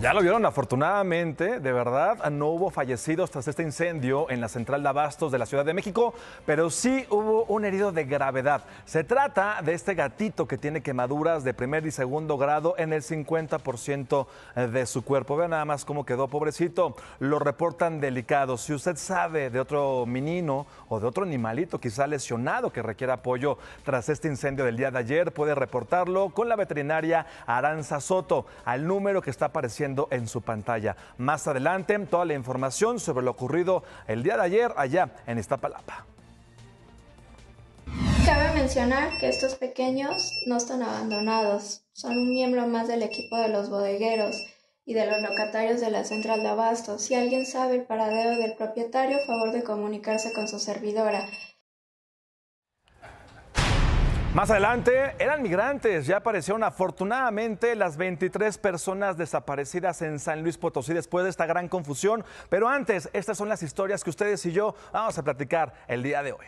Ya lo vieron, afortunadamente, de verdad, no hubo fallecidos tras este incendio en la central de abastos de la Ciudad de México, pero sí hubo un herido de gravedad. Se trata de este gatito que tiene quemaduras de primer y segundo grado en el 50% de su cuerpo. Vean nada más cómo quedó, pobrecito. Lo reportan delicado. Si usted sabe de otro menino o de otro animalito quizá lesionado que requiera apoyo tras este incendio del día de ayer, puede reportarlo con la veterinaria Aranza Soto al número que está apareciendo en su pantalla. Más adelante, toda la información sobre lo ocurrido el día de ayer allá en Iztapalapa. Cabe mencionar que estos pequeños no están abandonados, son un miembro más del equipo de los bodegueros y de los locatarios de la central de abastos. Si alguien sabe el paradero del propietario, favor de comunicarse con su servidora. Más adelante, eran migrantes. Ya aparecieron afortunadamente las 23 personas desaparecidas en San Luis Potosí después de esta gran confusión. Pero antes, estas son las historias que ustedes y yo vamos a platicar el día de hoy.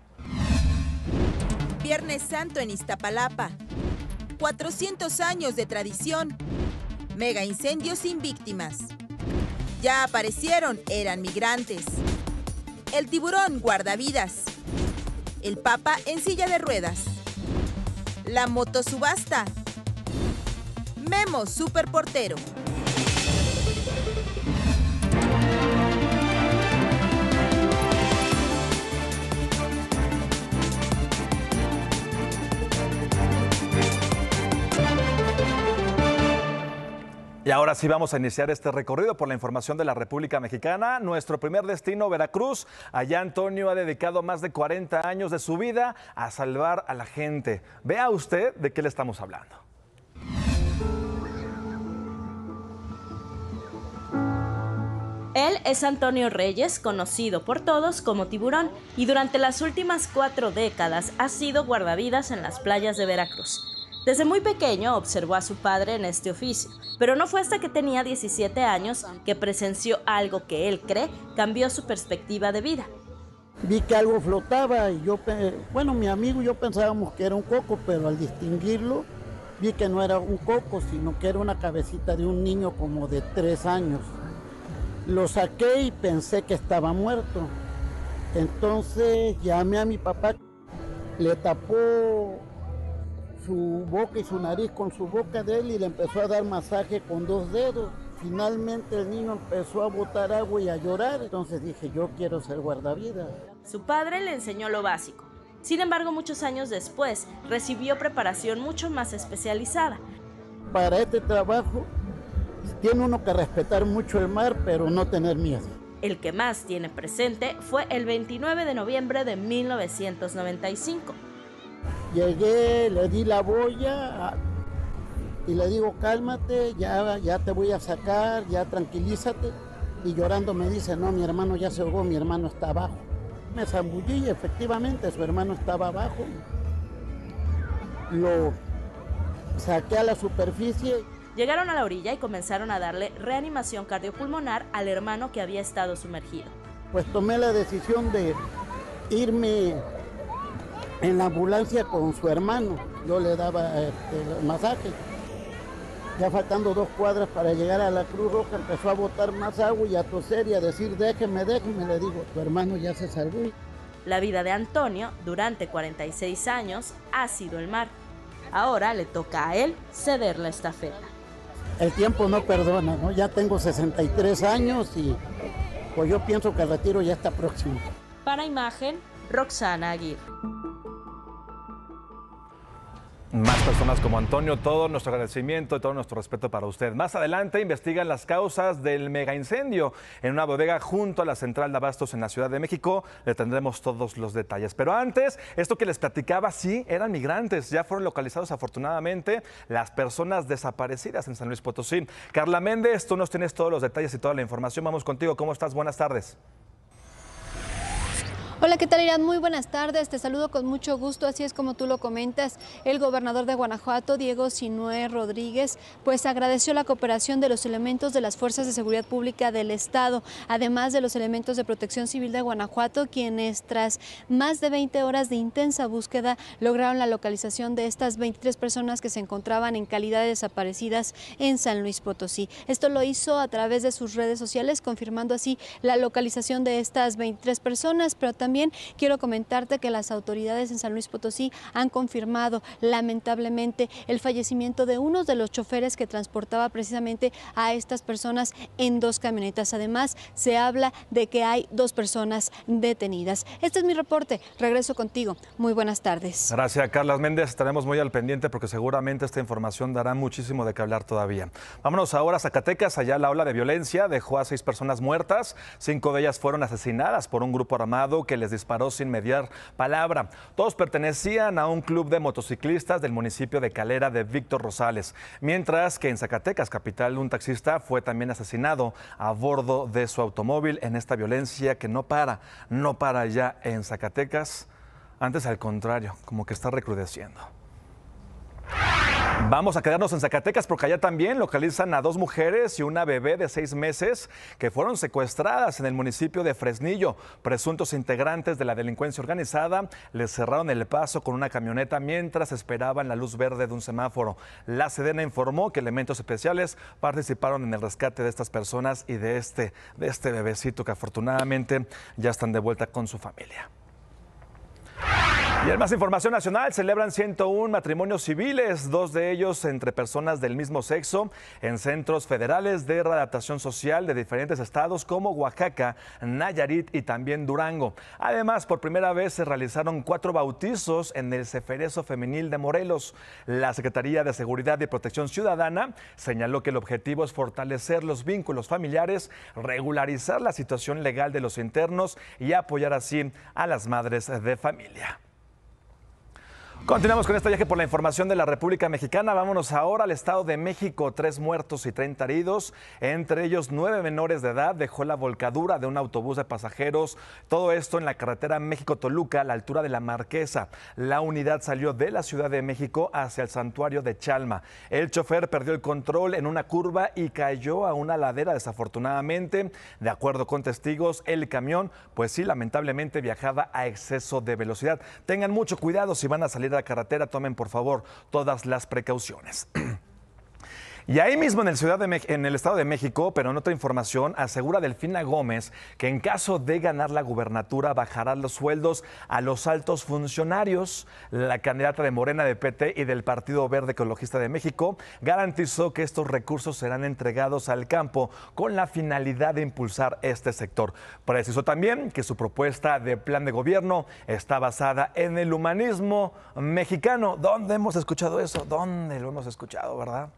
Viernes Santo en Iztapalapa. 400 años de tradición. Mega incendio sin víctimas. Ya aparecieron, eran migrantes. El tiburón guardavidas. El Papa en silla de ruedas. La motosubasta. Memo superportero. Y ahora sí vamos a iniciar este recorrido por la información de la República Mexicana. Nuestro primer destino, Veracruz. Allá Antonio ha dedicado más de 40 años de su vida a salvar a la gente. Vea usted de qué le estamos hablando. Él es Antonio Reyes, conocido por todos como Tiburón, y durante las últimas 4 décadas ha sido guardavidas en las playas de Veracruz. Desde muy pequeño observó a su padre en este oficio, pero no fue hasta que tenía 17 años que presenció algo que él cree cambió su perspectiva de vida. Vi que algo flotaba y mi amigo y yo pensábamos que era un coco, pero al distinguirlo vi que no era un coco, sino que era una cabecita de un niño como de 3 años. Lo saqué y pensé que estaba muerto. Entonces llamé a mi papá, le tapó su boca y su nariz con su boca de él y le empezó a dar masaje con 2 dedos. Finalmente el niño empezó a botar agua y a llorar, entonces dije, yo quiero ser guardavidas. Su padre le enseñó lo básico. Sin embargo, muchos años después, recibió preparación mucho más especializada. Para este trabajo, tiene uno que respetar mucho el mar, pero no tener miedo. El que más tiene presente fue el 29 de noviembre de 1995. Llegué, le di la boya y le digo, cálmate, ya te voy a sacar, ya tranquilízate. Y llorando me dice, no, mi hermano ya se ahogó, mi hermano está abajo. Me zambullí y efectivamente su hermano estaba abajo. Lo saqué a la superficie. Llegaron a la orilla y comenzaron a darle reanimación cardiopulmonar al hermano que había estado sumergido. Pues tomé la decisión de irme en la ambulancia con su hermano. Yo le daba el masaje. Ya faltando 2 cuadras para llegar a la Cruz Roja, empezó a botar más agua y a toser y a decir, déjeme. Le digo, tu hermano ya se salvó. La vida de Antonio, durante 46 años, ha sido el mar. Ahora le toca a él ceder la estafeta. El tiempo no perdona, ¿no? Ya tengo 63 años y pues yo pienso que el retiro ya está próximo. Para Imagen, Roxana Aguirre. Más personas como Antonio, todo nuestro agradecimiento y todo nuestro respeto para usted. Más adelante investigan las causas del mega incendio en una bodega junto a la central de abastos en la Ciudad de México. Le tendremos todos los detalles. Pero antes, esto que les platicaba, sí, eran migrantes. Ya fueron localizados afortunadamente las personas desaparecidas en San Luis Potosí. Carla Méndez, tú nos tienes todos los detalles y toda la información. Vamos contigo. ¿Cómo estás? Buenas tardes. Hola, ¿qué tal, Irán? Muy buenas tardes, te saludo con mucho gusto, así es como tú lo comentas. El gobernador de Guanajuato, Diego Sinue Rodríguez, pues agradeció la cooperación de los elementos de las Fuerzas de Seguridad Pública del Estado, además de los elementos de Protección Civil de Guanajuato, quienes tras más de 20 horas de intensa búsqueda lograron la localización de estas 23 personas que se encontraban en calidad de desaparecidas en San Luis Potosí. Esto lo hizo a través de sus redes sociales, confirmando así la localización de estas 23 personas, pero también quiero comentarte que las autoridades en San Luis Potosí han confirmado lamentablemente el fallecimiento de uno de los choferes que transportaba precisamente a estas personas en 2 camionetas. Además, se habla de que hay 2 personas detenidas. Este es mi reporte. Regreso contigo. Muy buenas tardes. Gracias, Carla Méndez. Estaremos muy al pendiente porque seguramente esta información dará muchísimo de qué hablar todavía. Vámonos ahora a Zacatecas. Allá la ola de violencia dejó a 6 personas muertas. 5 de ellas fueron asesinadas por un grupo armado que les disparó sin mediar palabra. Todos pertenecían a un club de motociclistas del municipio de Calera de Víctor Rosales, mientras que en Zacatecas, capital, un taxista fue también asesinado a bordo de su automóvil en esta violencia que no para ya en Zacatecas. Antes, al contrario, como que está recrudeciendo. Vamos a quedarnos en Zacatecas porque allá también localizan a 2 mujeres y una bebé de 6 meses que fueron secuestradas en el municipio de Fresnillo. Presuntos integrantes de la delincuencia organizada les cerraron el paso con una camioneta mientras esperaban la luz verde de un semáforo. La Sedena informó que elementos especiales participaron en el rescate de estas personas y de este bebecito que afortunadamente ya están de vuelta con su familia. Y en más información nacional, celebran 101 matrimonios civiles, 2 de ellos entre personas del mismo sexo, en centros federales de readaptación social de diferentes estados como Oaxaca, Nayarit y también Durango. Además, por primera vez se realizaron 4 bautizos en el Ceferezo Femenil de Morelos. La Secretaría de Seguridad y Protección Ciudadana señaló que el objetivo es fortalecer los vínculos familiares, regularizar la situación legal de los internos y apoyar así a las madres de familia. Continuamos con este viaje por la información de la República Mexicana. Vámonos ahora al Estado de México. 3 muertos y 30 heridos, entre ellos 9 menores de edad, dejó la volcadura de un autobús de pasajeros. Todo esto en la carretera México-Toluca, a la altura de La Marquesa. La unidad salió de la Ciudad de México hacia el santuario de Chalma. El chofer perdió el control en una curva y cayó a una ladera desafortunadamente. De acuerdo con testigos, el camión, pues sí, lamentablemente viajaba a exceso de velocidad. Tengan mucho cuidado si van a salir de la carretera, tomen por favor todas las precauciones. Y ahí mismo en el Estado de México, pero en otra información, asegura Delfina Gómez que en caso de ganar la gubernatura bajará los sueldos a los altos funcionarios. La candidata de Morena, de PT y del Partido Verde Ecologista de México garantizó que estos recursos serán entregados al campo con la finalidad de impulsar este sector. Precisó también que su propuesta de plan de gobierno está basada en el humanismo mexicano. ¿Dónde hemos escuchado eso? ¿Dónde lo hemos escuchado, verdad?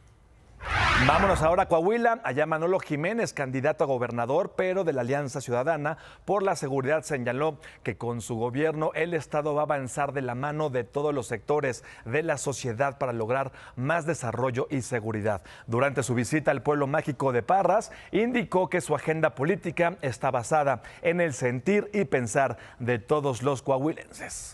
Vámonos ahora a Coahuila. Allá Manolo Jiménez, candidato a gobernador, pero de la Alianza Ciudadana por la Seguridad, señaló que con su gobierno el Estado va a avanzar de la mano de todos los sectores de la sociedad para lograr más desarrollo y seguridad. Durante su visita al pueblo mágico de Parras, indicó que su agenda política está basada en el sentir y pensar de todos los coahuilenses.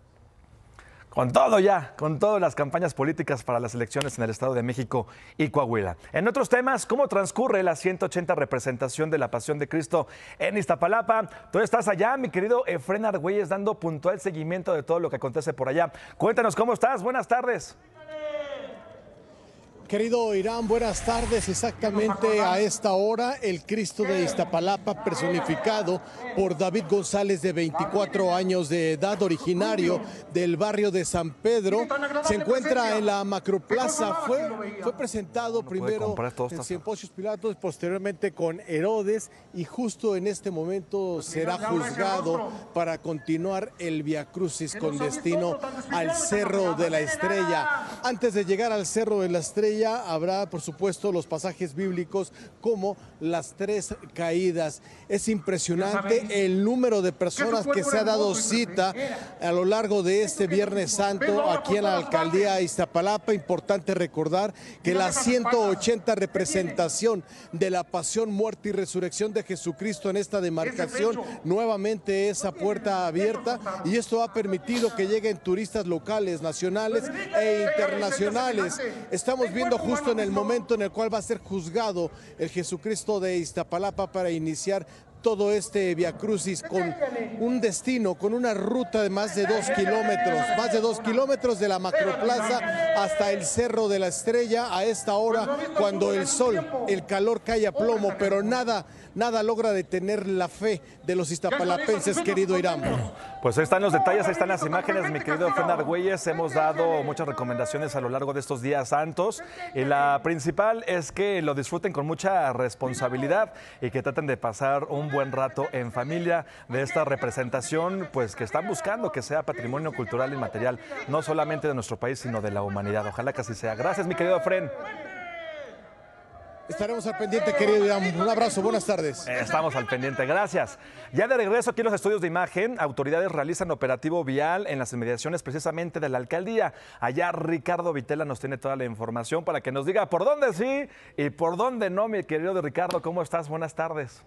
Con todo ya, con todas las campañas políticas para las elecciones en el Estado de México y Coahuila. En otros temas, ¿cómo transcurre la 180 representación de la Pasión de Cristo en Iztapalapa? Tú estás allá, mi querido Efrén Argüelles, dando puntual seguimiento de todo lo que acontece por allá. Cuéntanos cómo estás, buenas tardes. Querido Irán, buenas tardes. Exactamente a esta hora, el Cristo de Iztapalapa, personificado por David González, de 24 años de edad, originario del barrio de San Pedro, se encuentra en la Macroplaza. Fue presentado primero en Cien Poncio Pilatos, posteriormente con Herodes, y justo en este momento será juzgado para continuar el Viacrucis con destino al Cerro de la Estrella. Antes de llegar al Cerro de la Estrella, estrella habrá, por supuesto, los pasajes bíblicos como las 3 caídas. Es impresionante el número de personas que se ha dado cita a lo largo de este Viernes Santo aquí en la alcaldía de Iztapalapa. Importante recordar que la 180 representación de la pasión, muerte y resurrección de Jesucristo en esta demarcación, nuevamente esa puerta abierta, y esto ha permitido que lleguen turistas locales, nacionales e internacionales. Estamos viendo justo en el momento en el cual va a ser juzgado el Jesucristo de Iztapalapa para iniciar todo este viacrucis con un destino, con una ruta de más de 2 kilómetros de la Macroplaza hasta el Cerro de la Estrella a esta hora, cuando el sol, el calor cae a plomo, pero nada logra detener la fe de los iztapalapenses, querido Irán. Pues ahí están los detalles, ahí están las imágenes, mi querido Fren Argüelles. Hemos dado muchas recomendaciones a lo largo de estos días santos, y la principal es que lo disfruten con mucha responsabilidad y que traten de pasar un buen rato en familia de esta representación, pues que están buscando que sea patrimonio cultural inmaterial, no solamente de nuestro país, sino de la humanidad. Ojalá que así sea. Gracias, mi querido Fren. Estaremos al pendiente, querido Irán. Un abrazo, buenas tardes. Estamos al pendiente, gracias. Ya de regreso aquí en los estudios de imagen, autoridades realizan operativo vial en las inmediaciones precisamente de la alcaldía. Allá Ricardo Vitela nos tiene toda la información para que nos diga por dónde sí y por dónde no, mi querido Ricardo. ¿Cómo estás? Buenas tardes.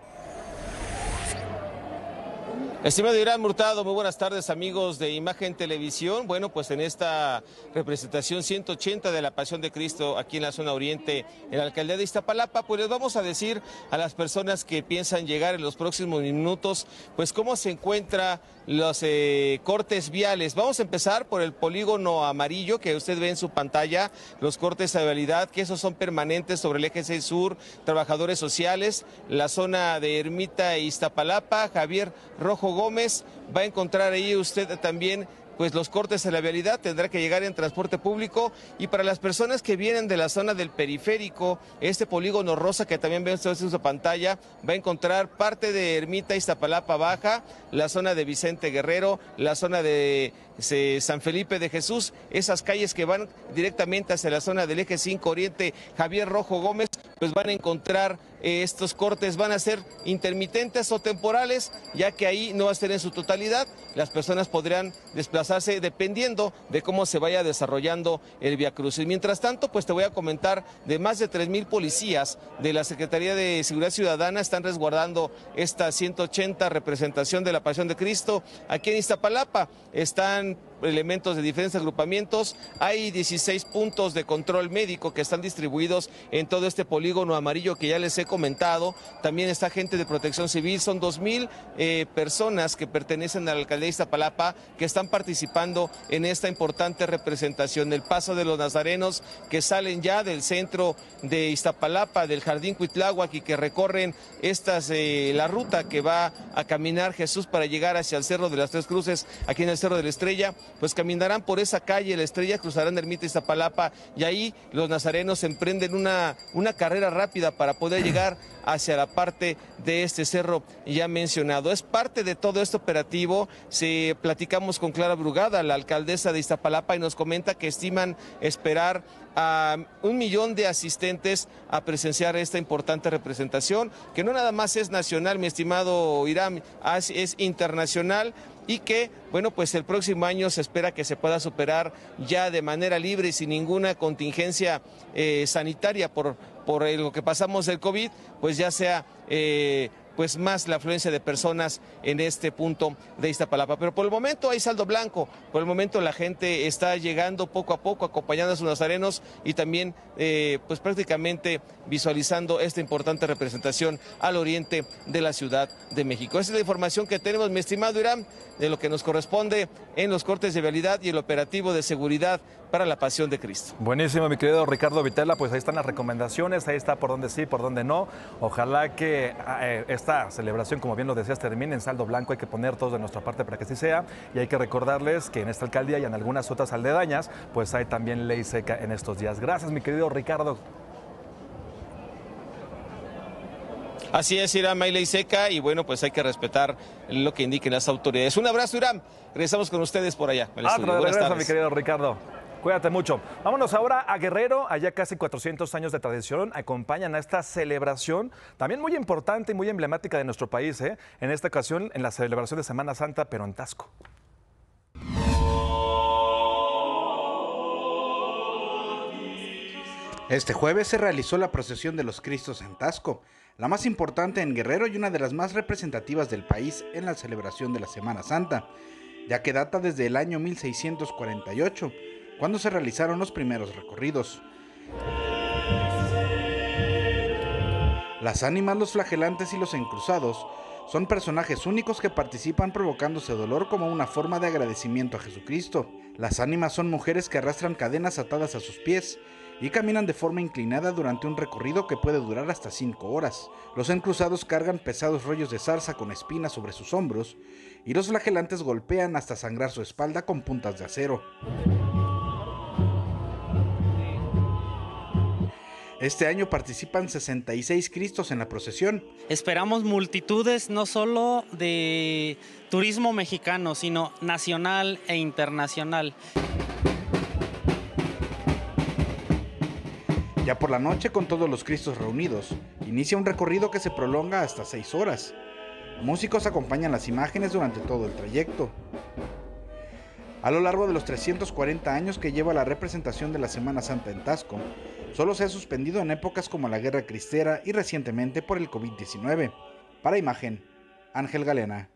Estimado Irán Hurtado, muy buenas tardes, amigos de Imagen Televisión. Bueno, pues en esta representación 180 de la Pasión de Cristo aquí en la zona oriente, en la alcaldía de Iztapalapa, pues les vamos a decir a las personas que piensan llegar en los próximos minutos, pues cómo se encuentran los cortes viales. Vamos a empezar por el polígono amarillo que usted ve en su pantalla, los cortes de vialidad, que esos son permanentes sobre el eje 6 sur, trabajadores sociales, la zona de Ermita e Iztapalapa, Javier Rojo Gómez, va a encontrar ahí usted también pues los cortes de la vialidad, tendrá que llegar en transporte público. Y para las personas que vienen de la zona del periférico, este polígono rosa que también ven ustedes en su pantalla, va a encontrar parte de Ermita, Iztapalapa Baja, la zona de Vicente Guerrero, la zona de San Felipe de Jesús, esas calles que van directamente hacia la zona del eje 5 Oriente, Javier Rojo Gómez, pues van a encontrar estos cortes, van a ser intermitentes o temporales, ya que ahí no va a ser en su totalidad. Las personas podrán desplazarse dependiendo de cómo se vaya desarrollando el viacrucis. Mientras tanto, pues te voy a comentar de más de 3,000 policías de la Secretaría de Seguridad Ciudadana están resguardando esta 180 representación de la Pasión de Cristo aquí en Iztapalapa. Están elementos de diferentes agrupamientos, hay 16 puntos de control médico que están distribuidos en todo este polígono amarillo que ya les he comentado. También está gente de Protección Civil, son 2,000 personas que pertenecen a la alcaldía de Iztapalapa que están participando en esta importante representación. El paso de los nazarenos que salen ya del centro de Iztapalapa, del Jardín Cuitláhuac, y que recorren la ruta que va a caminar Jesús para llegar hacia el Cerro de las Tres Cruces, aquí en el Cerro de la Estrella. Pues caminarán por esa calle, la Estrella, cruzarán Ermita y Iztapalapa, y ahí los nazarenos emprenden una carrera rápida para poder llegar hacia la parte de este cerro ya mencionado. Es parte de todo este operativo. Platicamos con Clara Brugada, la alcaldesa de Iztapalapa, y nos comenta que estiman esperar a 1 millón de asistentes a presenciar esta importante representación, que no nada más es nacional, mi estimado Irán, es internacional, y que, bueno, pues el próximo año se espera que se pueda superar ya de manera libre y sin ninguna contingencia sanitaria por lo que pasamos del COVID, pues ya sea pues más la afluencia de personas en este punto de Iztapalapa. Pero por el momento hay saldo blanco, por el momento la gente está llegando poco a poco, acompañando a sus nazarenos y también pues prácticamente visualizando esta importante representación al oriente de la Ciudad de México. Esa es la información que tenemos, mi estimado Irán, de lo que nos corresponde en los cortes de vialidad y el operativo de seguridad para la Pasión de Cristo. Buenísimo, mi querido Ricardo Vitela, pues ahí están las recomendaciones, ahí está por dónde sí, por dónde no. Ojalá que esta celebración, como bien lo decías, termine en saldo blanco. Hay que poner todos de nuestra parte para que así sea, y hay que recordarles que en esta alcaldía y en algunas otras aledañas, pues hay también ley seca en estos días. Gracias, mi querido Ricardo. Así es, Irán, hay ley seca y bueno, pues hay que respetar lo que indiquen las autoridades. Un abrazo, Irán. Regresamos con ustedes por allá. Buenas tardes, mi querido Ricardo. Cuídate mucho. Vámonos ahora a Guerrero. Allá casi 400 años de tradición acompañan a esta celebración, también muy importante y muy emblemática de nuestro país, ¿eh? En esta ocasión, en la celebración de Semana Santa, pero en Taxco. Este jueves se realizó la procesión de los Cristos en Taxco, la más importante en Guerrero y una de las más representativas del país en la celebración de la Semana Santa, ya que data desde el año 1648, cuando se realizaron los primeros recorridos. Las ánimas, los flagelantes y los encruzados son personajes únicos que participan provocándose dolor como una forma de agradecimiento a Jesucristo. Las ánimas son mujeres que arrastran cadenas atadas a sus pies y caminan de forma inclinada durante un recorrido que puede durar hasta 5 horas. Los encruzados cargan pesados rollos de zarza con espinas sobre sus hombros y los flagelantes golpean hasta sangrar su espalda con puntas de acero. Este año participan 66 Cristos en la procesión. Esperamos multitudes no solo de turismo mexicano, sino nacional e internacional. Ya por la noche, con todos los Cristos reunidos, inicia un recorrido que se prolonga hasta 6 horas. Músicos acompañan las imágenes durante todo el trayecto. A lo largo de los 340 años que lleva la representación de la Semana Santa en Taxco, solo se ha suspendido en épocas como la Guerra Cristera y recientemente por el COVID-19. Para Imagen, Ángel Galena.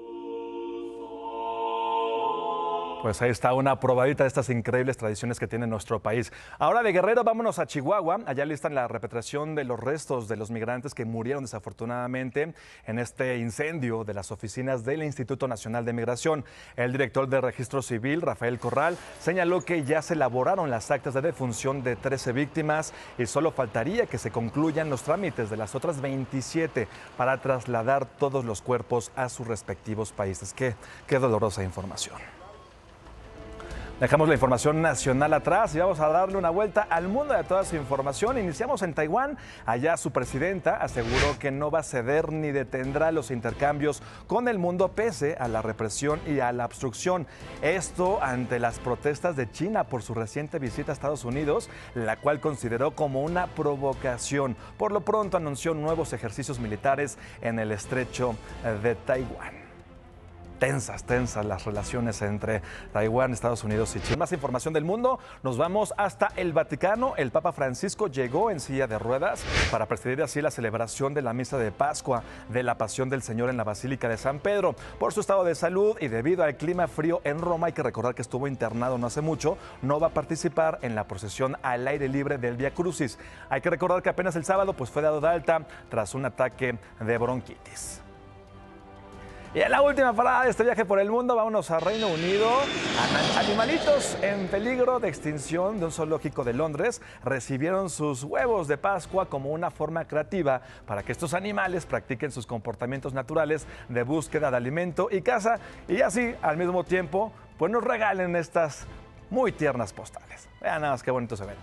Pues ahí está una probadita de estas increíbles tradiciones que tiene nuestro país. Ahora de Guerrero vámonos a Chihuahua. Allá listan la repatriación de los restos de los migrantes que murieron desafortunadamente en este incendio de las oficinas del Instituto Nacional de Migración. El director de Registro Civil, Rafael Corral, señaló que ya se elaboraron las actas de defunción de 13 víctimas y solo faltaría que se concluyan los trámites de las otras 27 para trasladar todos los cuerpos a sus respectivos países. Qué dolorosa información. Dejamos la información nacional atrás y vamos a darle una vuelta al mundo de toda su información. Iniciamos en Taiwán. Allá su presidenta aseguró que no va a ceder ni detendrá los intercambios con el mundo pese a la represión y a la obstrucción. Esto ante las protestas de China por su reciente visita a Estados Unidos, la cual consideró como una provocación. Por lo pronto anunció nuevos ejercicios militares en el estrecho de Taiwán. Tensas las relaciones entre Taiwán, Estados Unidos y China. Más información del mundo, nos vamos hasta el Vaticano. El Papa Francisco llegó en silla de ruedas para presidir así la celebración de la misa de Pascua de la Pasión del Señor en la Basílica de San Pedro. Por su estado de salud y debido al clima frío en Roma, hay que recordar que estuvo internado no hace mucho, no va a participar en la procesión al aire libre del Vía Crucis. Hay que recordar que apenas el sábado fue dado de alta tras un ataque de bronquitis. Y en la última parada de este viaje por el mundo, vámonos a Reino Unido. Animalitos en peligro de extinción de un zoológico de Londres recibieron sus huevos de Pascua como una forma creativa para que estos animales practiquen sus comportamientos naturales de búsqueda de alimento y caza, y así al mismo tiempo pues nos regalen estas muy tiernas postales. Vean nada más qué bonito se ven.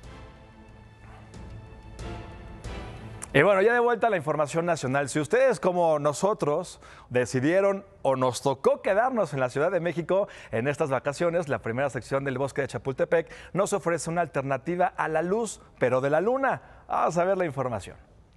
Y bueno, ya de vuelta a la información nacional. Si ustedes como nosotros decidieron o nos tocó quedarnos en la Ciudad de México en estas vacaciones, la primera sección del Bosque de Chapultepec nos ofrece una alternativa a la luz, pero de la luna. Vamos a ver la información.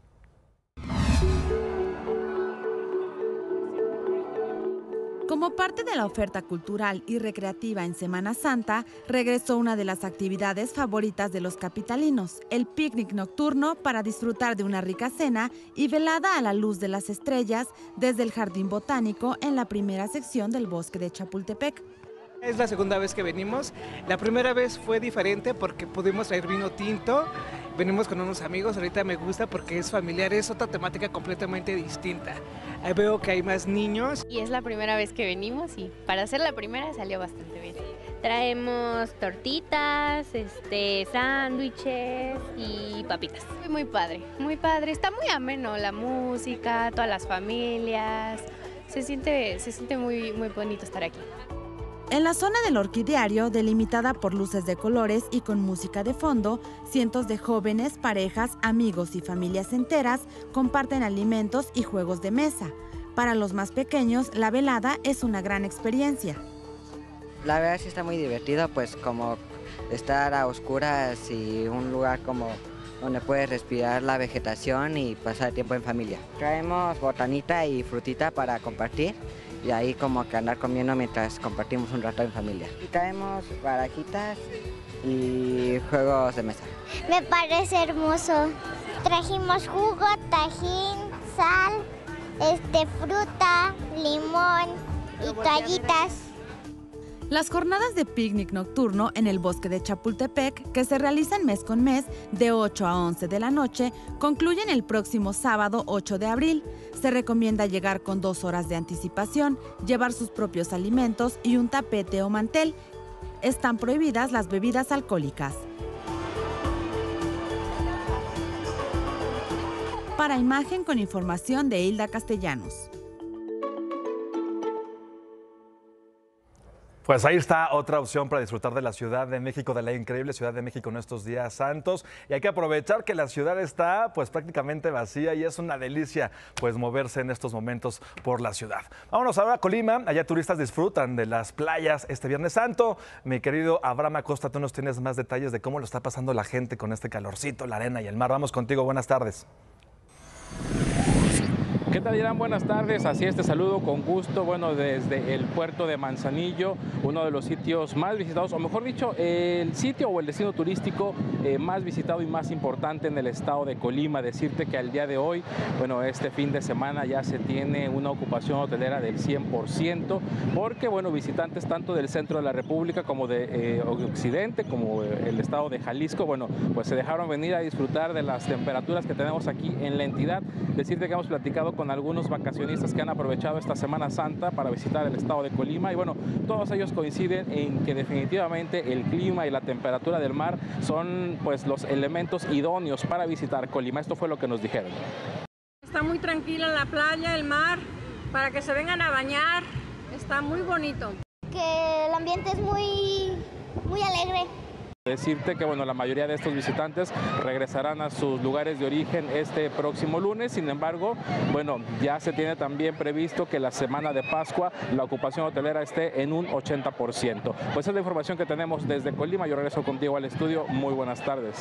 Como parte de la oferta cultural y recreativa en Semana Santa, regresó una de las actividades favoritas de los capitalinos, el picnic nocturno para disfrutar de una rica cena y velada a la luz de las estrellas desde el Jardín Botánico en la primera sección del Bosque de Chapultepec. Es la segunda vez que venimos. La primera vez fue diferente porque pudimos traer vino tinto. Venimos con unos amigos, ahorita me gusta porque es familiar, es otra temática completamente distinta. Ahí veo que hay más niños. Y es la primera vez que venimos y para ser la primera salió bastante bien. Traemos tortitas, sándwiches y papitas. Muy padre, está muy ameno la música, todas las familias. Se siente muy bonito estar aquí. En la zona del orquidiario, delimitada por luces de colores y con música de fondo, cientos de jóvenes, parejas, amigos y familias enteras comparten alimentos y juegos de mesa. Para los más pequeños, la velada es una gran experiencia. La verdad sí está muy divertido, pues como estar a oscuras y un lugar como donde puedes respirar la vegetación y pasar tiempo en familia. Traemos botanita y frutita para compartir y ahí como que andar comiendo mientras compartimos un rato en familia. Y traemos barajitas y juegos de mesa. Me parece hermoso. Trajimos jugo, tajín, sal, fruta, limón y toallitas. Las jornadas de picnic nocturno en el bosque de Chapultepec, que se realizan mes con mes de 8 a 11 de la noche, concluyen el próximo sábado 8 de abril. Se recomienda llegar con 2 horas de anticipación, llevar sus propios alimentos y un tapete o mantel. Están prohibidas las bebidas alcohólicas. Para Imagen, con información de Hilda Castellanos. Pues ahí está otra opción para disfrutar de la Ciudad de México, de la increíble Ciudad de México en estos días santos. Y hay que aprovechar que la ciudad está pues prácticamente vacía y es una delicia pues moverse en estos momentos por la ciudad. Vámonos ahora a Colima. Allá turistas disfrutan de las playas este Viernes Santo. Mi querido Abraham Acosta, tú nos tienes más detalles de cómo lo está pasando la gente con este calorcito, la arena y el mar. Vamos contigo, buenas tardes. ¿Qué tal, Irán? Buenas tardes. Así es, te saludo con gusto. Bueno, desde el puerto de Manzanillo, uno de los sitios más visitados, o mejor dicho, el sitio o el destino turístico más visitado y más importante en el estado de Colima. Decirte que al día de hoy, bueno, este fin de semana ya se tiene una ocupación hotelera del 100%, porque, bueno, visitantes tanto del centro de la República como de occidente, como el estado de Jalisco, bueno, pues se dejaron venir a disfrutar de las temperaturas que tenemos aquí en la entidad. Decirte que hemos platicado con algunos vacacionistas que han aprovechado esta Semana Santa para visitar el estado de Colima y bueno, todos ellos coinciden en que definitivamente el clima y la temperatura del mar son pues los elementos idóneos para visitar Colima. Esto fue lo que nos dijeron. Está muy tranquila la playa, el mar, para que se vengan a bañar, está muy bonito. Que el ambiente es muy alegre. Decirte que bueno, la mayoría de estos visitantes regresarán a sus lugares de origen este próximo lunes. Sin embargo, bueno, ya se tiene también previsto que la semana de Pascua la ocupación hotelera esté en un 80%. Pues es la información que tenemos desde Colima. Yo regreso contigo al estudio. Muy buenas tardes.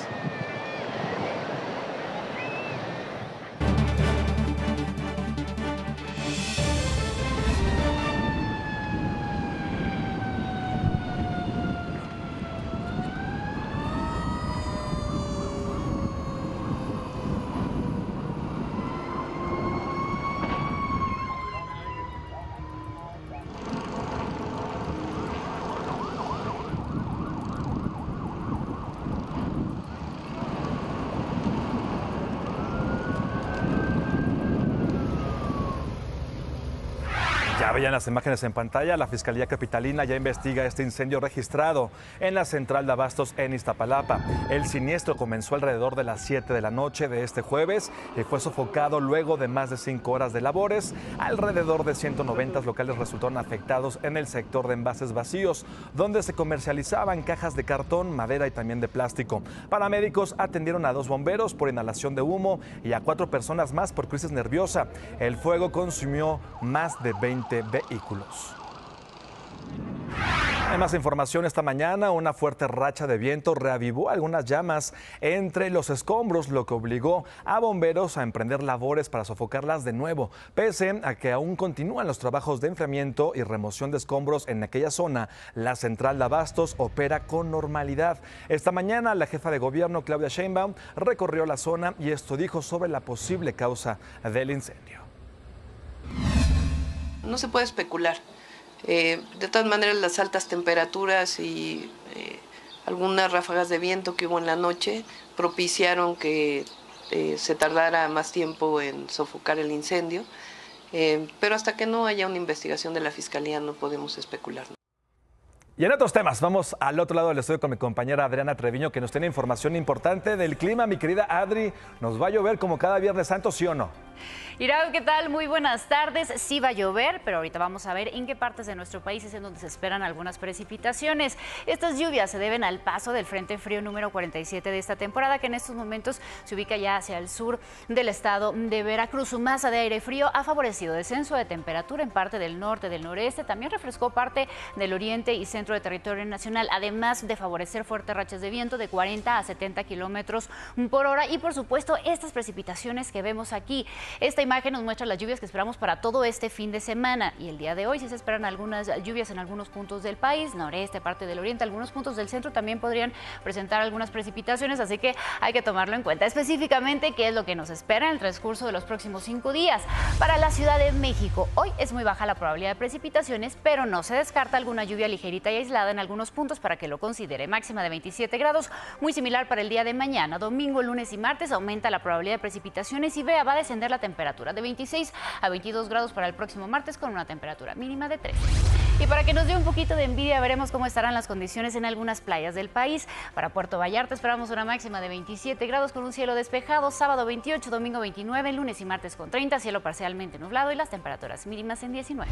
Ya veían las imágenes en pantalla, la Fiscalía Capitalina ya investiga este incendio registrado en la central de abastos en Iztapalapa. El siniestro comenzó alrededor de las 7 de la noche de este jueves y fue sofocado luego de más de 5 horas de labores. Alrededor de 190 locales resultaron afectados en el sector de envases vacíos, donde se comercializaban cajas de cartón, madera y también de plástico. Paramédicos atendieron a 2 bomberos por inhalación de humo y a 4 personas más por crisis nerviosa. El fuego consumió más de 20 vehículos. Hay más información esta mañana. Una fuerte racha de viento reavivó algunas llamas entre los escombros, lo que obligó a bomberos a emprender labores para sofocarlas de nuevo. Pese a que aún continúan los trabajos de enfriamiento y remoción de escombros en aquella zona, la central de abastos opera con normalidad. Esta mañana la jefa de gobierno, Claudia Sheinbaum, recorrió la zona y esto dijo sobre la posible causa del incendio. No se puede especular. De todas maneras, las altas temperaturas y algunas ráfagas de viento que hubo en la noche propiciaron que se tardara más tiempo en sofocar el incendio. Pero hasta que no haya una investigación de la Fiscalía no podemos especular. Y en otros temas, vamos al otro lado del estudio con mi compañera Adriana Treviño, que nos tiene información importante del clima. Mi querida Adri, ¿nos va a llover como cada Viernes Santo, sí o no? Irao, ¿qué tal? Muy buenas tardes. Sí va a llover, pero ahorita vamos a ver en qué partes de nuestro país es en donde se esperan algunas precipitaciones. Estas lluvias se deben al paso del Frente Frío número 47 de esta temporada, que en estos momentos se ubica ya hacia el sur del estado de Veracruz. Su masa de aire frío ha favorecido descenso de temperatura en parte del norte, del noreste. También refrescó parte del oriente y centro de territorio nacional, además de favorecer fuertes rachas de viento de 40 a 70 kilómetros por hora. Y por supuesto, estas precipitaciones que vemos aquí. Esta imagen nos muestra las lluvias que esperamos para todo este fin de semana, y el día de hoy sí se esperan algunas lluvias en algunos puntos del país, noreste, parte del oriente, algunos puntos del centro también podrían presentar algunas precipitaciones, así que hay que tomarlo en cuenta. Específicamente, ¿qué es lo que nos espera en el transcurso de los próximos 5 días? Para la Ciudad de México, hoy es muy baja la probabilidad de precipitaciones, pero no se descarta alguna lluvia ligerita y aislada en algunos puntos para que lo considere. Máxima de 27 grados, muy similar para el día de mañana. Domingo, lunes y martes aumenta la probabilidad de precipitaciones y va a descender la temperatura de 26 a 22 grados para el próximo martes, con una temperatura mínima de 13. Y para que nos dé un poquito de envidia, veremos cómo estarán las condiciones en algunas playas del país. Para Puerto Vallarta esperamos una máxima de 27 grados con un cielo despejado, sábado 28, domingo 29, lunes y martes con 30, cielo parcialmente nublado y las temperaturas mínimas en 19.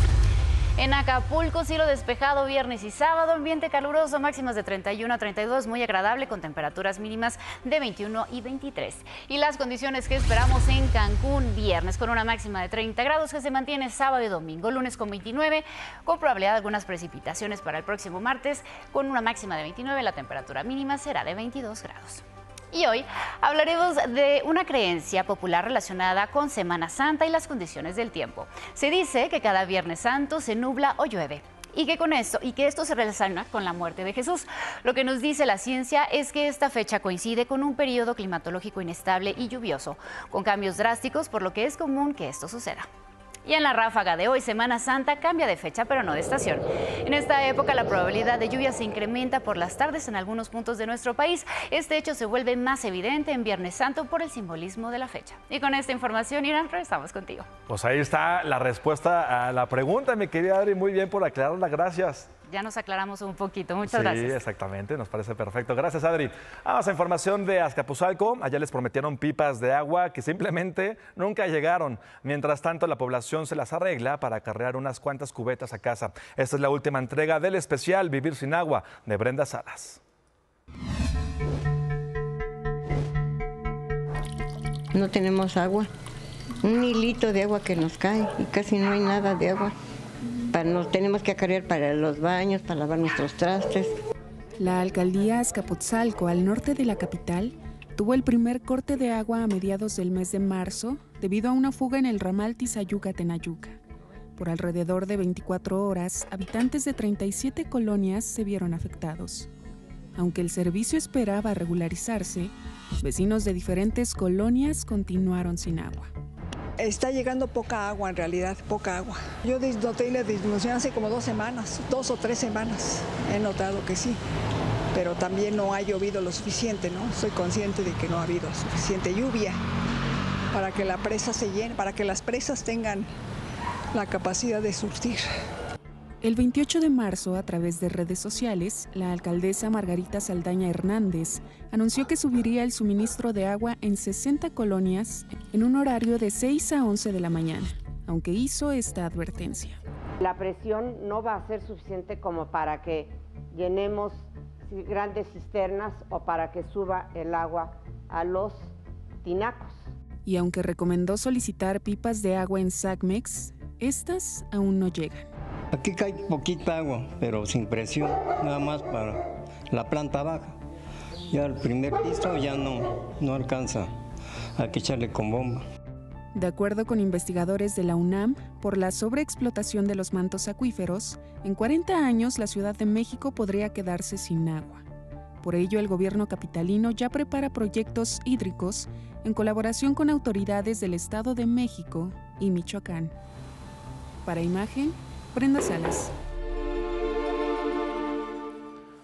En Acapulco, cielo despejado viernes y sábado, ambiente caluroso, máximas de 31 a 32, muy agradable con temperaturas mínimas de 21 y 23. Y las condiciones que esperamos en Cancún, viernes con una máxima de 30 grados que se mantiene sábado y domingo, lunes con 29, con probabilidad de algunas precipitaciones para el próximo martes con una máxima de 29, la temperatura mínima será de 22 grados. Y hoy hablaremos de una creencia popular relacionada con Semana Santa y las condiciones del tiempo. Se dice que cada Viernes Santo se nubla o llueve, y que esto se relaciona con la muerte de Jesús. Lo que nos dice la ciencia es que esta fecha coincide con un periodo climatológico inestable y lluvioso, con cambios drásticos, por lo que es común que esto suceda. Y en la ráfaga de hoy, Semana Santa cambia de fecha, pero no de estación. En esta época, la probabilidad de lluvia se incrementa por las tardes en algunos puntos de nuestro país. Este hecho se vuelve más evidente en Viernes Santo por el simbolismo de la fecha. Y con esta información, Irán, regresamos contigo. Pues ahí está la respuesta a la pregunta, mi querida Adri. Muy bien por aclararla, gracias. Ya nos aclaramos un poquito. Muchas gracias. Sí, exactamente, nos parece perfecto. Gracias, Adri. Vamos a información de Azcapotzalco. Allá les prometieron pipas de agua que simplemente nunca llegaron. Mientras tanto, la población se las arregla para acarrear unas cuantas cubetas a casa. Esta es la última entrega del especial Vivir sin Agua de Brenda Salas. No tenemos agua. Un hilito de agua que nos cae y casi no hay nada de agua. Nos tenemos que acarrear para los baños, para lavar nuestros trastes. La alcaldía Azcapotzalco, al norte de la capital, tuvo el primer corte de agua a mediados del mes de marzo debido a una fuga en el ramal Tizayuca-Tenayuca. Por alrededor de 24 horas, habitantes de 37 colonias se vieron afectados. Aunque el servicio esperaba regularizarse, vecinos de diferentes colonias continuaron sin agua. Está llegando poca agua, en realidad, poca agua. Yo noté la disminución hace como 2 o 3 semanas. He notado que sí, pero también no ha llovido lo suficiente, ¿no? Soy consciente de que no ha habido suficiente lluvia para que la presa se llene, para que las presas tengan la capacidad de surtir. El 28 de marzo, a través de redes sociales, la alcaldesa Margarita Saldaña Hernández anunció que subiría el suministro de agua en 60 colonias en un horario de 6 a 11 de la mañana, aunque hizo esta advertencia. La presión no va a ser suficiente como para que llenemos grandes cisternas o para que suba el agua a los tinacos. Y aunque recomendó solicitar pipas de agua en SACMEX, estas aún no llegan. Aquí cae poquita agua, pero sin presión, nada más para la planta baja. Ya el primer piso ya no alcanza, hay que echarle con bomba. De acuerdo con investigadores de la UNAM, por la sobreexplotación de los mantos acuíferos, en 40 años la Ciudad de México podría quedarse sin agua. Por ello, el gobierno capitalino ya prepara proyectos hídricos en colaboración con autoridades del Estado de México y Michoacán. Para Imagen, Brenda Salas.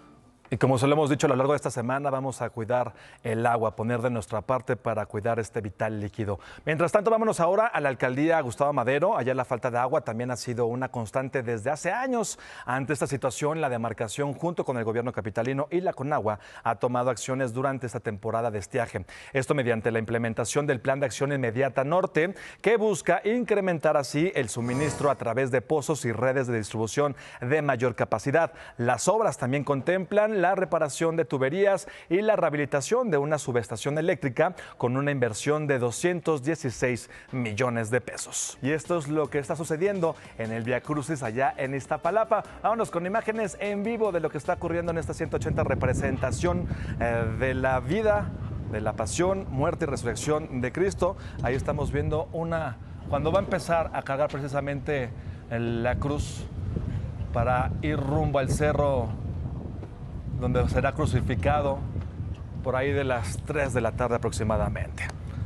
Y como se lo hemos dicho a lo largo de esta semana, vamos a cuidar el agua, poner de nuestra parte para cuidar este vital líquido. Mientras tanto, vámonos ahora a la alcaldía Gustavo Madero. Allá la falta de agua también ha sido una constante desde hace años. Ante esta situación, la demarcación, junto con el gobierno capitalino y la Conagua, ha tomado acciones durante esta temporada de estiaje. Esto mediante la implementación del Plan de Acción Inmediata Norte, que busca incrementar así el suministro a través de pozos y redes de distribución de mayor capacidad. Las obras también contemplan la reparación de tuberías y la rehabilitación de una subestación eléctrica con una inversión de 216 millones de pesos. Y esto es lo que está sucediendo en el Vía Crucis allá en Iztapalapa. Vámonos con imágenes en vivo de lo que está ocurriendo en esta 180 representación de la vida, de la pasión, muerte y resurrección de Cristo. Ahí estamos viendo cuando va a empezar a cargar precisamente la cruz para ir rumbo al cerro donde será crucificado por ahí de las 3 de la tarde aproximadamente.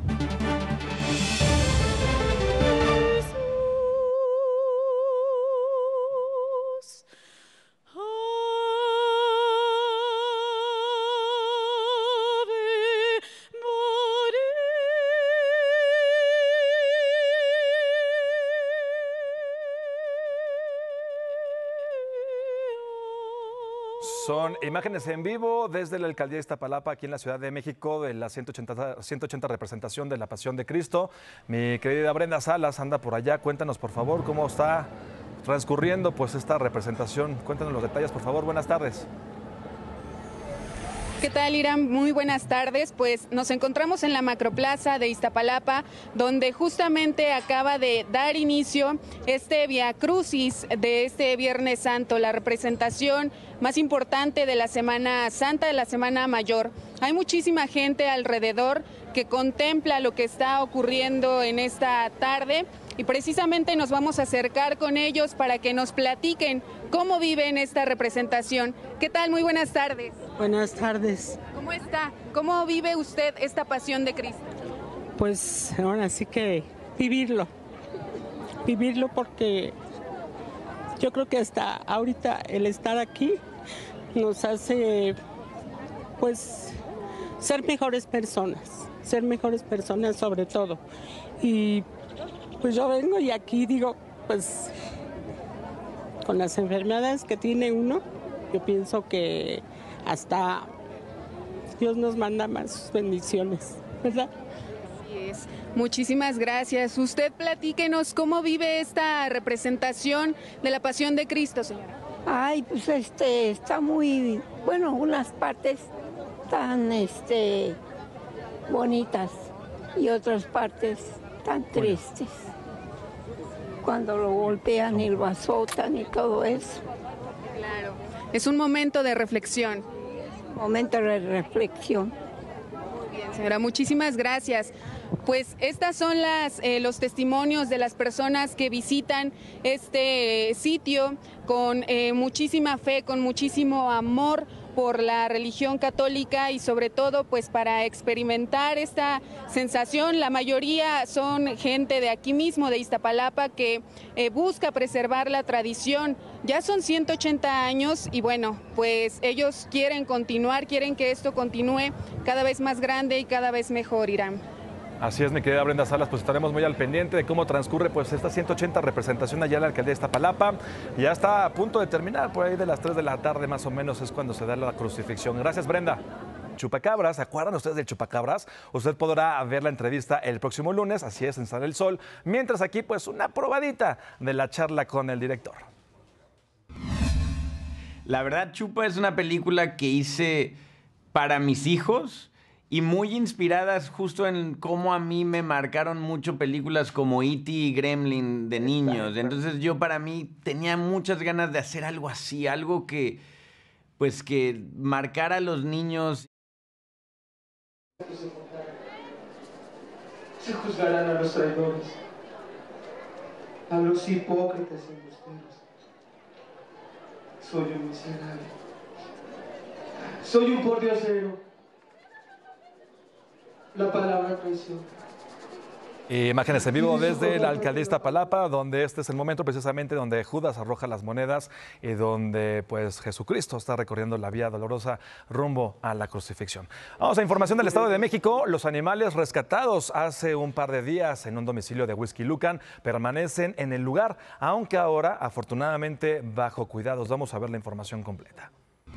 Son imágenes en vivo desde la alcaldía de Iztapalapa, aquí en la Ciudad de México, de la 180 representación de la Pasión de Cristo. Mi querida Brenda Salas anda por allá. Cuéntanos, por favor, cómo está transcurriendo pues esta representación. Cuéntanos los detalles, por favor. Buenas tardes. ¿Qué tal, Irán? Muy buenas tardes. Pues nos encontramos en la Macroplaza de Iztapalapa, donde justamente acaba de dar inicio este Vía Crucis de este Viernes Santo, la representación más importante de la Semana Santa, de la Semana Mayor. Hay muchísima gente alrededor que contempla lo que está ocurriendo en esta tarde y precisamente nos vamos a acercar con ellos para que nos platiquen cómo viven esta representación. ¿Qué tal? Muy buenas tardes. Buenas tardes. ¿Cómo está? ¿Cómo vive usted esta pasión de Cristo? Pues ahora sí que vivirlo porque yo creo que hasta ahorita el estar aquí nos hace pues ser mejores personas sobre todo. Y pues yo vengo y aquí digo, pues con las enfermedades que tiene uno, yo pienso que hasta Dios nos manda más bendiciones, ¿verdad? Así es. Muchísimas gracias. Usted platíquenos cómo vive esta representación de la Pasión de Cristo, señora. Ay, pues está muy, bueno, unas partes tan bonitas y otras partes tan tristes. Cuando lo golpean y lo azotan y todo eso. Claro, es un momento de reflexión. Momento de reflexión. Muy bien, señora, muchísimas gracias. Pues estas son los testimonios de las personas que visitan este sitio con muchísima fe, con muchísimo amor por la religión católica y sobre todo pues para experimentar esta sensación. La mayoría son gente de aquí mismo, de Iztapalapa, que busca preservar la tradición. Ya son 180 años y bueno, pues ellos quieren continuar, quieren que esto continúe cada vez más grande y cada vez mejor, Irán. Así es, mi querida Brenda Salas, pues estaremos muy al pendiente de cómo transcurre pues esta 180 representación allá en la alcaldía de Iztapalapa. Ya está a punto de terminar, por ahí de las 3 de la tarde más o menos es cuando se da la crucifixión. Gracias, Brenda. Chupacabras, ¿se acuerdan ustedes del Chupacabras? Usted podrá ver la entrevista el próximo lunes, así es, en Sale el Sol. Mientras aquí, pues una probadita de la charla con el director. La verdad, Chupa es una película que hice para mis hijos y muy inspiradas justo en cómo a mí me marcaron mucho películas como E.T. y Gremlin de niños. Entonces yo para mí tenía muchas ganas de hacer algo así, algo que pues que marcara a los niños. Se juzgarán a los traidores, a los hipócritas y embusteros. Soy un miserable. Soy un pordiosero. La palabra traición Imágenes en vivo desde la alcaldía de Iztapalapa, donde este es el momento precisamente donde Judas arroja las monedas y donde pues Jesucristo está recorriendo la vía dolorosa rumbo a la crucifixión. Vamos a información del Estado de México. Los animales rescatados hace un par de días en un domicilio de Huixquilucan permanecen en el lugar, aunque ahora afortunadamente bajo cuidados. Vamos a ver la información completa.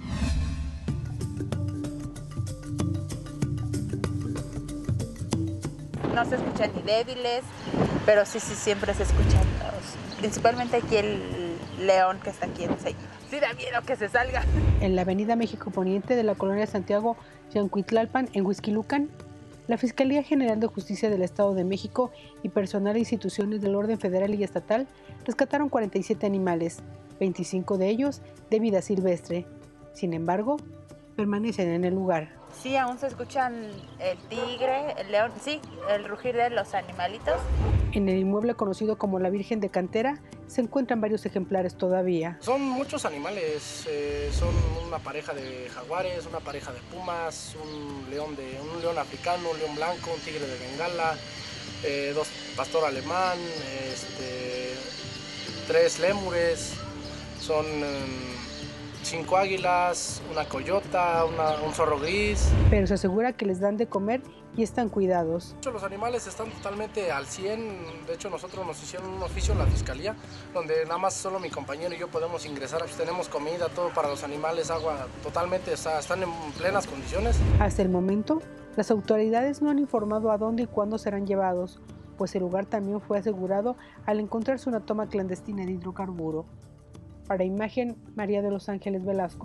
No se escuchan ni débiles, pero sí siempre se escuchan todos. Principalmente aquí el león que está aquí enseguida. Sí da miedo que se salga. En la avenida México Poniente de la colonia Santiago Yancuitlalpan, en Huixquilucan, la Fiscalía General de Justicia del Estado de México y personal e instituciones del orden federal y estatal rescataron 47 animales, 25 de ellos de vida silvestre. Sin embargo, permanecen en el lugar. Sí, aún se escuchan el tigre, el león, sí, el rugir de los animalitos. En el inmueble conocido como la Virgen de Cantera se encuentran varios ejemplares todavía. Son muchos animales, son una pareja de jaguares, una pareja de pumas, un león africano, un león blanco, un tigre de Bengala, 2 pastor alemán, 3 lémures, son 5 águilas, una coyota, un zorro gris. Pero se asegura que les dan de comer y están cuidados. Los animales están totalmente al 100, de hecho nosotros nos hicieron un oficio en la fiscalía, donde nada más solo mi compañero y yo podemos ingresar, pues tenemos comida, todo para los animales, agua, totalmente están en plenas condiciones. Hasta el momento, las autoridades no han informado a dónde y cuándo serán llevados, pues el lugar también fue asegurado al encontrarse una toma clandestina de hidrocarburo. Para Imagen, María de los Ángeles Velasco.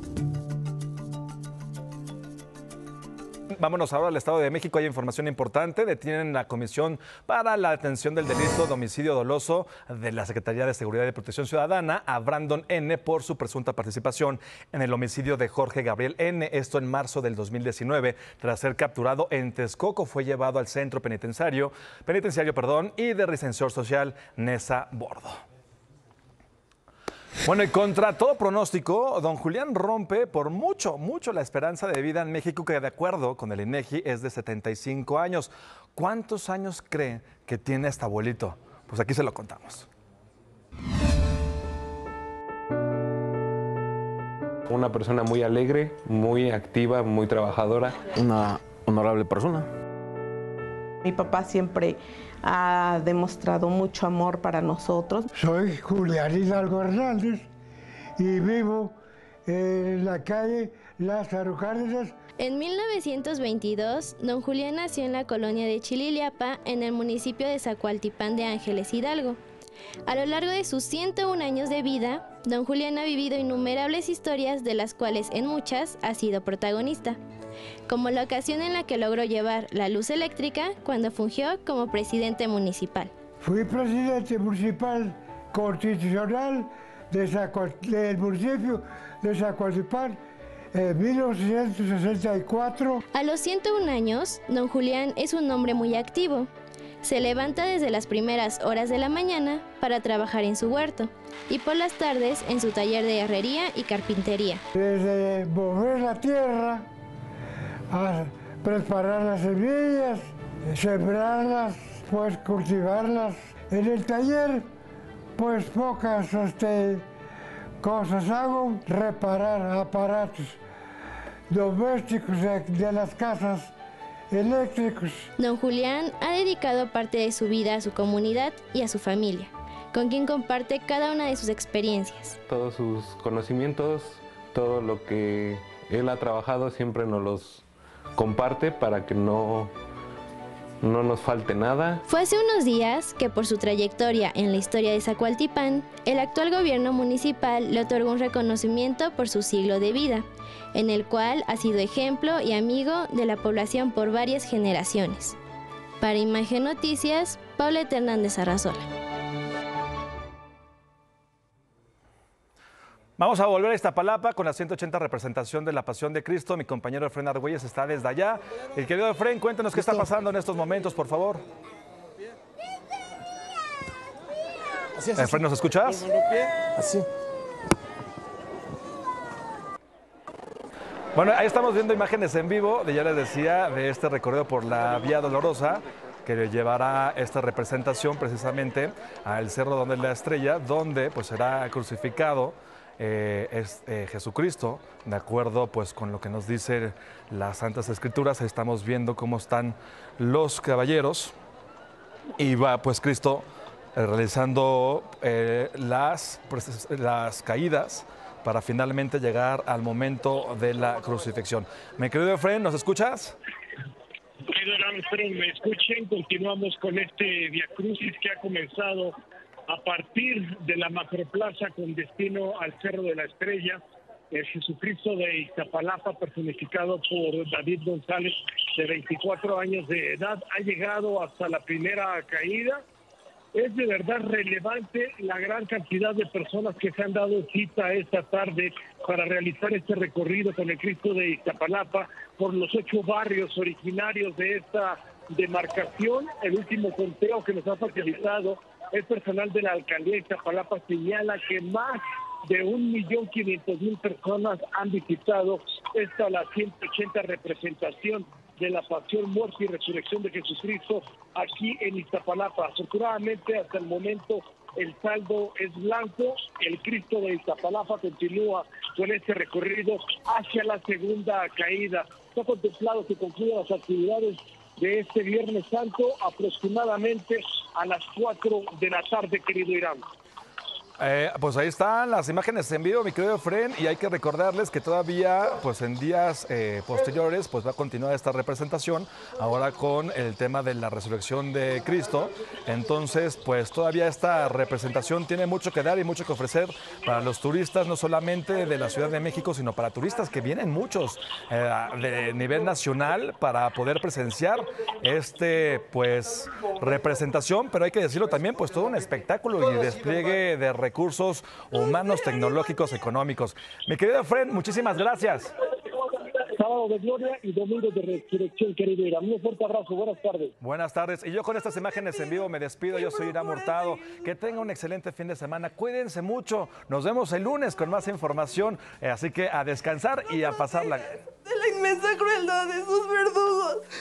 Vámonos ahora al Estado de México. Hay información importante. Detienen la Comisión para la Atención del Delito de Homicidio Doloso de la Secretaría de Seguridad y Protección Ciudadana a Brandon N. por su presunta participación en el homicidio de Jorge Gabriel N. Esto en marzo del 2019. Tras ser capturado en Texcoco, fue llevado al centro penitenciario y de reinserción social Nesa Bordo. Bueno, y contra todo pronóstico, don Julián rompe por mucho la esperanza de vida en México, que de acuerdo con el INEGI es de 75 años. ¿Cuántos años cree que tiene este abuelito? Pues aquí se lo contamos. Una persona muy alegre, muy activa, muy trabajadora. Una honorable persona. Mi papá siempre ha demostrado mucho amor para nosotros. Soy Julián Hidalgo Hernández y vivo en la calle Lázaro Cárdenas. En 1922, don Julián nació en la colonia de Chililiapa, en el municipio de Zacualtipán de Ángeles, Hidalgo. A lo largo de sus 101 años de vida, don Julián ha vivido innumerables historias, de las cuales en muchas ha sido protagonista, como la ocasión en la que logró llevar la luz eléctrica cuando fungió como presidente municipal. Fui presidente municipal constitucional del municipio de Zacualtipán en 1964. A los 101 años, don Julián es un hombre muy activo. Se levanta desde las primeras horas de la mañana para trabajar en su huerto y por las tardes en su taller de herrería y carpintería. Desde mover la tierra, a preparar las semillas, sembrarlas, pues cultivarlas. En el taller, pues pocas cosas hago, reparar aparatos domésticos de las casas, eléctricos. Don Julián ha dedicado parte de su vida a su comunidad y a su familia, con quien comparte cada una de sus experiencias. Todos sus conocimientos, todo lo que él ha trabajado, siempre nos los comparte para que no nos falte nada. Fue hace unos días que, por su trayectoria en la historia de Zacualtipán, el actual gobierno municipal le otorgó un reconocimiento por su siglo de vida, en el cual ha sido ejemplo y amigo de la población por varias generaciones. Para Imagen Noticias, Pauleta Hernández Arrazola. Vamos a volver a Iztapalapa con la 180 representación de la Pasión de Cristo. Mi compañero Efren Argüelles está desde allá. El querido Efren, cuéntanos qué está pasando en estos momentos, por favor. Efren, ¿nos escuchas? Así. Bueno, ahí estamos viendo imágenes en vivo, ya les decía, de este recorrido por la Vía Dolorosa, que llevará esta representación precisamente al Cerro donde la Estrella, donde pues será crucificado Jesucristo, de acuerdo pues con lo que nos dice las Santas Escrituras. Ahí estamos viendo cómo están los caballeros y va pues Cristo realizando las caídas para finalmente llegar al momento de la crucifixión. Mi querido Efraín, ¿nos escuchas? Espero me escuchen. Continuamos con este viacrucis que ha comenzado a partir de la macroplaza con destino al Cerro de la Estrella. El Jesucristo de Iztapalapa, personificado por David González, de 24 años de edad, ha llegado hasta la primera caída. Es de verdad relevante la gran cantidad de personas que se han dado cita esta tarde para realizar este recorrido con el Cristo de Iztapalapa por los 8 barrios originarios de esta demarcación. El último conteo que nos ha facilitado el personal de la alcaldía de Iztapalapa señala que más de 1.500.000 personas han visitado esta, la 180 representación de la pasión, muerte y resurrección de Jesucristo aquí en Iztapalapa. Afortunadamente, hasta el momento, el saldo es blanco. El Cristo de Iztapalapa continúa con este recorrido hacia la segunda caída. Está contemplado que concluyan las actividades de este Viernes Santo aproximadamente a las 4 de la tarde, querido Irán. Pues ahí están las imágenes en vivo, mi querido Efraín, y hay que recordarles que todavía, pues en días posteriores, pues va a continuar esta representación, ahora con el tema de la resurrección de Cristo. Entonces, pues todavía esta representación tiene mucho que dar y mucho que ofrecer para los turistas, no solamente de la Ciudad de México, sino para turistas que vienen muchos de nivel nacional para poder presenciar pues representación, pero hay que decirlo también, pues todo un espectáculo y despliegue de recursos humanos, tecnológicos, económicos. Mi querido Efraín, muchísimas gracias. Sábado de gloria y domingo de resurrección, querido Irán. Un fuerte abrazo, buenas tardes. Buenas tardes. Y yo con estas imágenes en vivo me despido. Yo soy Irán Hurtado. Que tenga un excelente fin de semana. Cuídense mucho. Nos vemos el lunes con más información. Así que a descansar y a pasarla. De la inmensa crueldad de sus verdugos.